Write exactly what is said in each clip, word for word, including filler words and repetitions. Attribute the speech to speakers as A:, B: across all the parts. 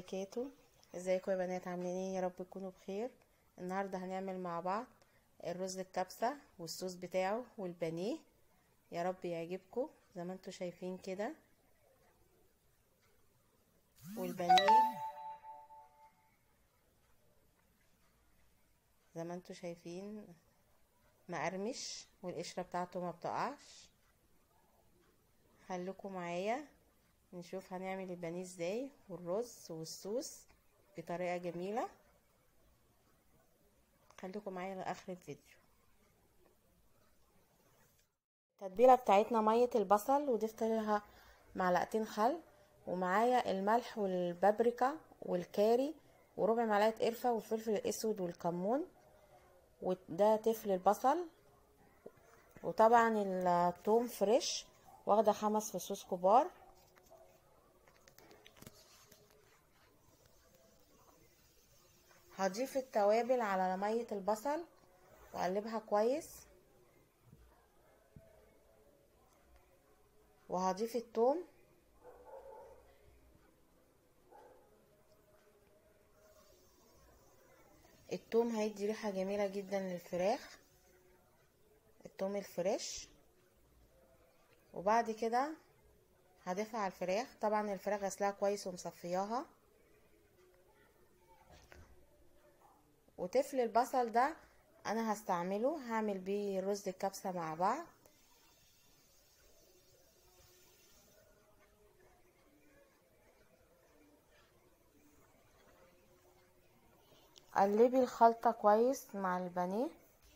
A: وبركاته. ازيكم يا بنات؟ عاملين ايه؟ يا رب تكونوا بخير. النهارده هنعمل مع بعض الرز الكبسه والصوص بتاعه والبانيه. يا رب يعجبكم زي ما انتم شايفين كده. والبانيه زي ما انتم شايفين مقرمش والقشره بتاعته ما بتقعش. خليكم معايا نشوف هنعمل البانيه ازاي والرز والصوص بطريقه جميله. خليكم معايا لاخر الفيديو. التتبيله بتاعتنا ميه البصل وضفت لها معلقتين خل، ومعايا الملح والبابريكا والكاري وربع معلقه قرفه والفلفل الاسود والكمون، وده تفل البصل، وطبعا الثوم فريش واخده خمس فصوص كبار. هضيف التوابل على ميه البصل واقلبها كويس، وهضيف الثوم الثوم هيدي ريحه جميله جدا للفراخ، الثوم الفريش. وبعد كده هضيفها على الفراخ. طبعا الفراخ غسلها كويس ومصفياها. وتفل البصل ده انا هستعمله هعمل بيه رز الكبسه مع بعض. قلبي الخلطه كويس مع البانيه.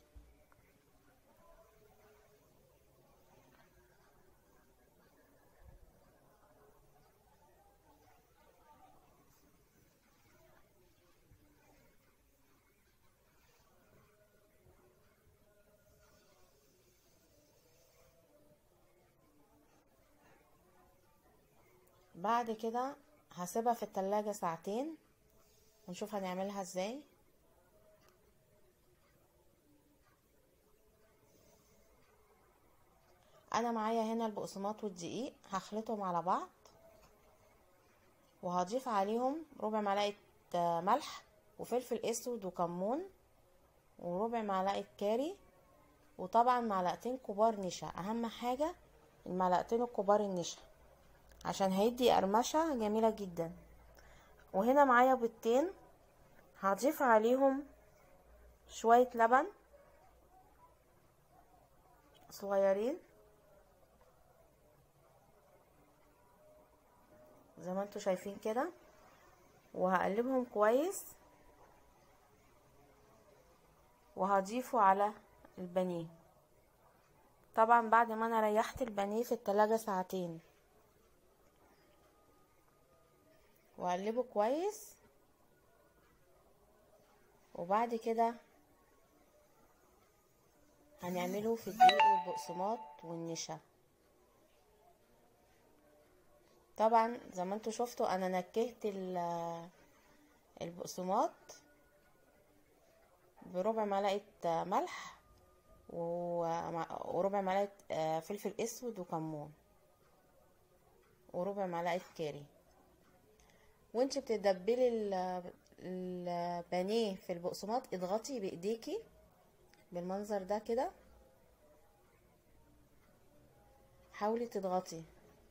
A: بعد كده هسيبها في التلاجة ساعتين ونشوف هنعملها ازاي. انا معايا هنا البقسماط والدقيق هخلطهم على بعض، وهضيف عليهم ربع معلقه ملح وفلفل اسود وكمون وربع معلقه كاري، وطبعا معلقتين كبار نشا. اهم حاجه المعلقتين الكبار النشا عشان هيدي قرمشه جميله جدا. وهنا معايا بيضتين هضيف عليهم شويه لبن صغيرين زي ما انتوا شايفين كده، وهقلبهم كويس وهضيفه على البانيه. طبعا بعد ما انا ريحت البانيه في التلاجة ساعتين، وهقلبه كويس. وبعد كده هنعمله في الدقيق والبقسماط والنشا. طبعا زي ما انتوا شفتوا انا نكهت البقسماط بربع معلقه ملح وربع معلقه فلفل اسود وكمون وربع معلقه كاري. وانت بتتبلي البانيه في البقسماط اضغطي بايديكي بالمنظر ده كده، حاولي تضغطي.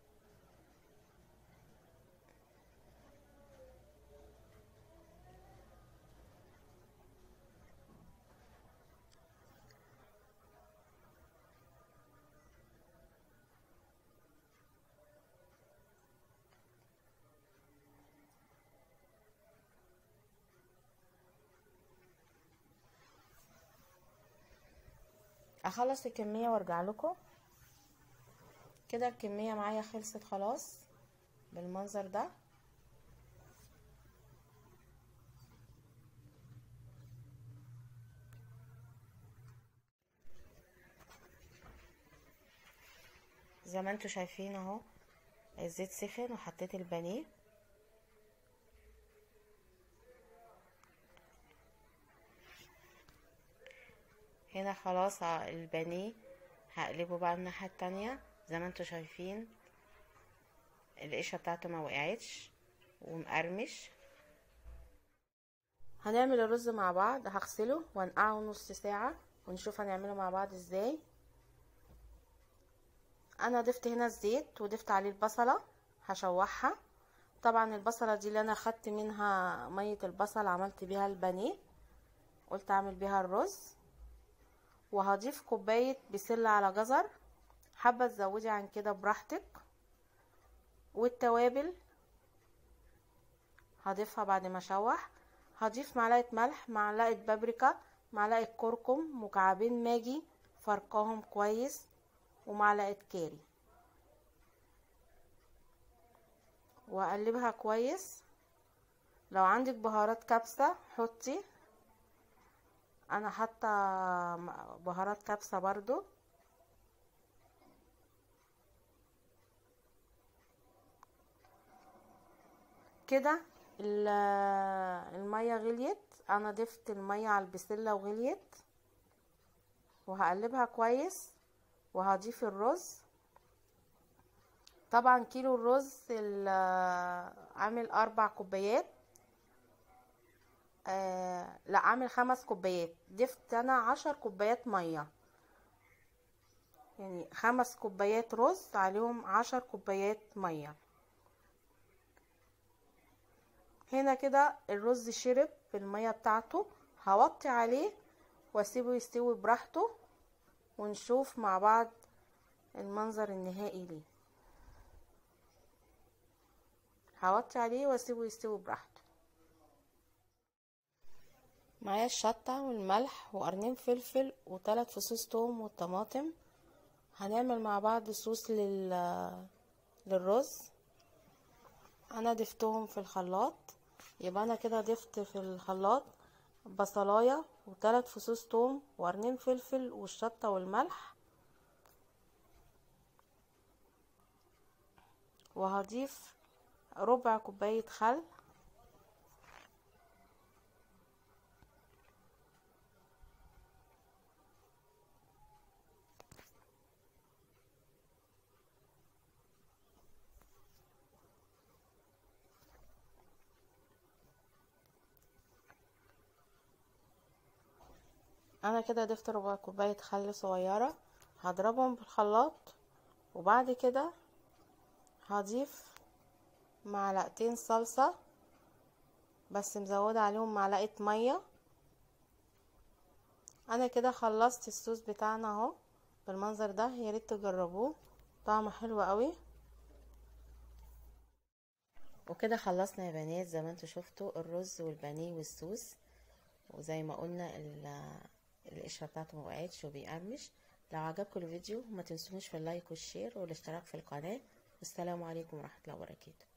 A: اخلص الكميه وارجع لكم. كده الكميه معايا خلصت خلاص بالمنظر ده. زي ما انتوا شايفين اهو الزيت سخن وحطيت البانيه. هنا خلاص البانيه هقلبه بقى الناحيه التانية. زي ما انتوا شايفين القشره بتاعته ما وقعتش ومقرمش. هنعمل الرز مع بعض. هغسله وانقعه نص ساعة ونشوف هنعمله مع بعض ازاي. انا ضفت هنا الزيت وضفت عليه البصلة هشوحها. طبعا البصلة دي اللي انا خدت منها مية البصل عملت بيها البانيه، قلت اعمل بيها الرز. وهضيف كوباية بسلة على جزر، حابة تزودي عن كده براحتك. والتوابل هضيفها بعد ما اشوح. هضيف معلقة ملح، معلقة بابريكا، معلقة كركم، مكعبين ماجي فرقاهم كويس، ومعلقة كاري، واقلبها كويس. لو عندك بهارات كبسة حطي، انا حاطه بهارات كبسة برضو. كده المية غليت، انا ضفت المية على البسلة وغليت، وهقلبها كويس. وهضيف الرز. طبعا كيلو الرز عامل اربع كوبايات، آه لا عامل خمس كوبايات. ضفت انا عشر كوبايات مية، يعني خمس كوبايات رز عليهم عشر كوبايات مية. هنا كده الرز شرب في المية بتاعته. هوطي عليه واسيبه يستوي براحته، ونشوف مع بعض المنظر النهائي ليه. هوطي عليه واسيبه يستوي براحته. معايا الشطة والملح وقرنين فلفل وثلاث فصوص توم والطماطم. هنعمل مع بعض صوص لل... للرز. انا ضفتهم في الخلاط، يبقى انا كده ضفت في الخلاط بصلايه وثلاث فصوص توم وقرنين فلفل والشطه والملح. وهضيف ربع كوبايه خل، انا كده ضفت ربع كوبايه خل صغيره. هضربهم بالخلاط، وبعد كده هضيف معلقتين صلصه بس مزوده عليهم معلقه ميه. انا كده خلصت الصوص بتاعنا اهو بالمنظر ده، يا ريت تجربوه طعمه حلو قوي. وكده خلصنا يا بنات، زي ما انتوا شفتوا الرز والبانيه والصوص. وزي ما قلنا القشره بتاعته ما وقعتش وبيقرمش. لو عجبكم الفيديو ما تنسونوش في اللايك والشير والاشتراك في القناه. والسلام عليكم ورحمه الله وبركاته.